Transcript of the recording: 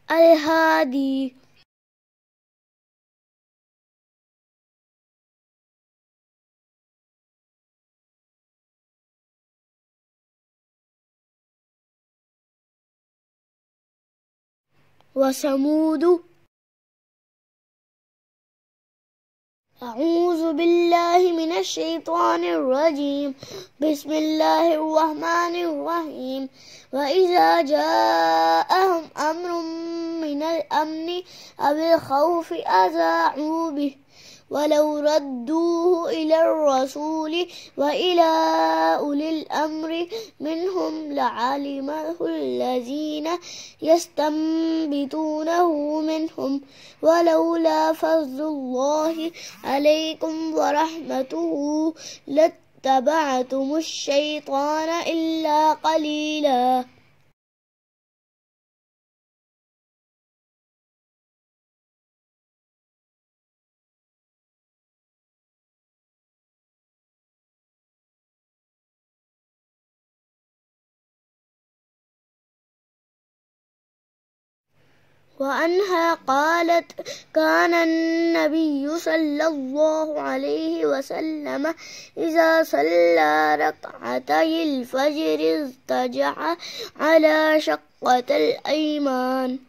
الهادي. وثمود. أعوذ بالله من الشيطان الرجيم. بسم الله الرحمن الرحيم. وإذا جاءهم أمر من الأمن أو الخوف أذاعوا به ولو ردوه إلى الرسول وإلى أولي الأمر منهم لعلمه الذين يستنبطونه منهم ولولا فضل الله عليكم ورحمته لاتبعتم الشيطان إلا قليلا. وعنها قالت كان النبي صلى الله عليه وسلم إذا صلى ركعتي الفجر اضطجع على شقة الأيمان.